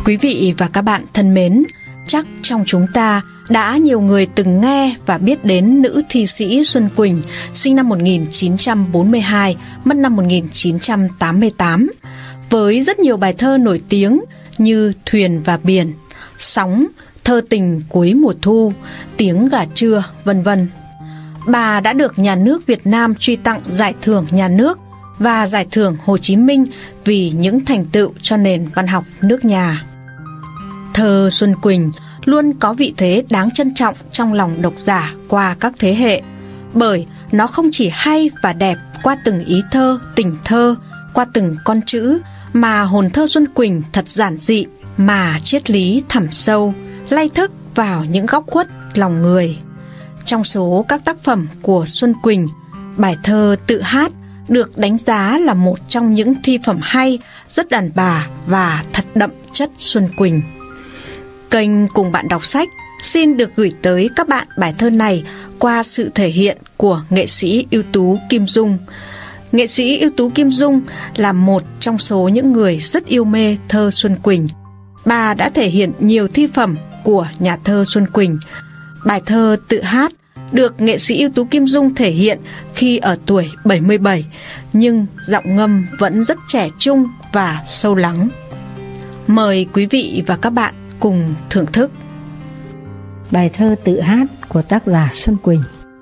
Quý vị và các bạn thân mến, chắc trong chúng ta đã nhiều người từng nghe và biết đến nữ thi sĩ Xuân Quỳnh, sinh năm 1942, mất năm 1988, với rất nhiều bài thơ nổi tiếng như Thuyền và Biển, Sóng, Thơ tình cuối mùa thu, Tiếng gà trưa, vân vân. Bà đã được nhà nước Việt Nam truy tặng Giải thưởng Nhà nước và Giải thưởng Hồ Chí Minh vì những thành tựu cho nền văn học nước nhà. Thơ Xuân Quỳnh luôn có vị thế đáng trân trọng trong lòng độc giả qua các thế hệ, bởi nó không chỉ hay và đẹp qua từng ý thơ, tình thơ, qua từng con chữ, mà hồn thơ Xuân Quỳnh thật giản dị mà triết lý thẳm sâu, lay thức vào những góc khuất lòng người. Trong số các tác phẩm của Xuân Quỳnh, bài thơ Tự hát được đánh giá là một trong những thi phẩm hay, rất đàn bà và thật đậm chất Xuân Quỳnh. Kênh Cùng Bạn Đọc Sách xin được gửi tới các bạn bài thơ này qua sự thể hiện của nghệ sĩ ưu tú Kim Dung. Nghệ sĩ ưu tú Kim Dung là một trong số những người rất yêu mê thơ Xuân Quỳnh. Bà đã thể hiện nhiều thi phẩm của nhà thơ Xuân Quỳnh. Bài thơ Tự hát được nghệ sĩ ưu tú Kim Dung thể hiện khi ở tuổi 77, nhưng giọng ngâm vẫn rất trẻ trung và sâu lắng. Mời quý vị và các bạn cùng thưởng thức. Bài thơ Tự hát của tác giả Xuân Quỳnh.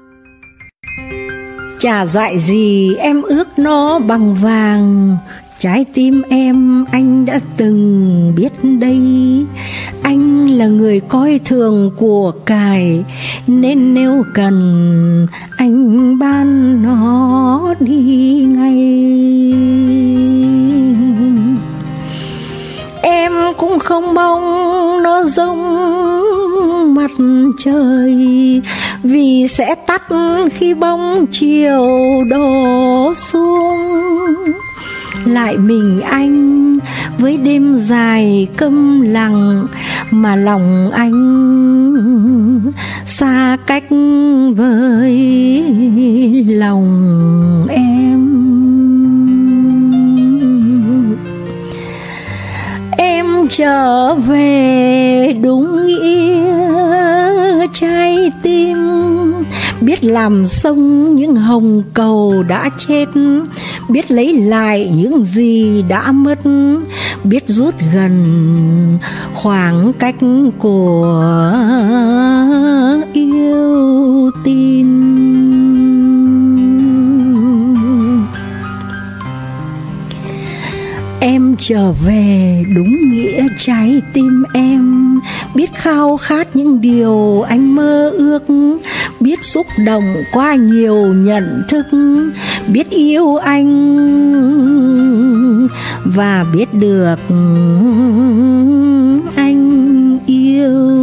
Chả dại gì em ước nó bằng vàng, trái tim em anh đã từng biết đây. Anh là người coi thường của cải, nên nếu cần anh ban nó đi ngay. Em cũng không mong nó giống mặt trời, vì sẽ tắt khi bóng chiều đổ xuống. Lại mình anh với đêm dài câm lặng, mà lòng anh xa cách với lòng em. Em trở về đúng nghĩa trái tim, biết làm xong những hồng cầu đã chết, biết lấy lại những gì đã mất, biết rút gần khoảng cách của yêu tin. Em trở về đúng nghĩa trái tim em, biết khao khát những điều anh mơ ước, biết xúc động qua nhiều nhận thức, biết yêu anh và biết được anh yêu.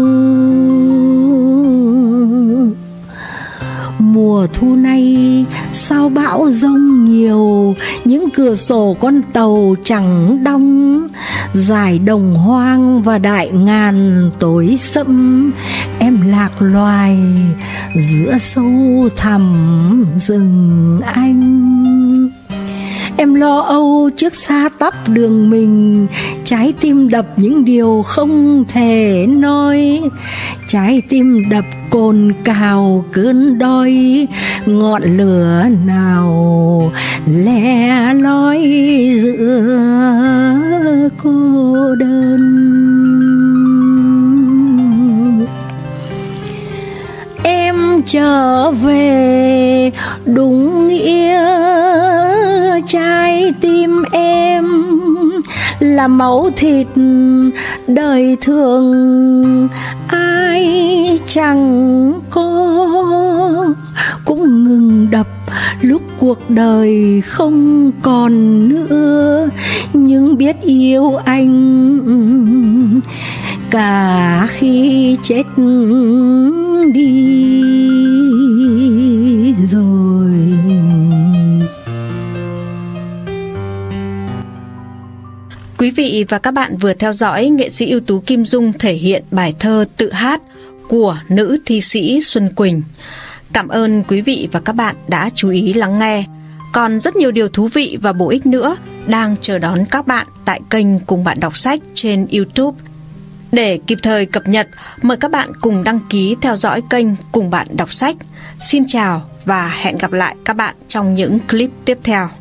Mùa thu nay sao bão giông nhiều, những cửa sổ con tàu chẳng đong, dải đồng hoang và đại ngàn tối sẫm, em lạc loài giữa sâu thẳm rừng anh. Em lo âu trước xa tắp đường mình, trái tim đập những điều không thể nói, trái tim đập cồn cào cơn đói, ngọn lửa nào le lói giữa cô đơn. Em trở về đúng nghĩa trái tim em, là máu thịt đời thường ai chẳng có, cũng ngừng đập lúc cuộc đời không còn nữa, nhưng biết yêu anh cả khi chết đi rồi. Quý vị và các bạn vừa theo dõi nghệ sĩ ưu tú Kim Dung thể hiện bài thơ Tự hát của nữ thi sĩ Xuân Quỳnh. Cảm ơn quý vị và các bạn đã chú ý lắng nghe. Còn rất nhiều điều thú vị và bổ ích nữa đang chờ đón các bạn tại kênh Cùng Bạn Đọc Sách trên YouTube. Để kịp thời cập nhật, mời các bạn cùng đăng ký theo dõi kênh Cùng Bạn Đọc Sách. Xin chào và hẹn gặp lại các bạn trong những clip tiếp theo.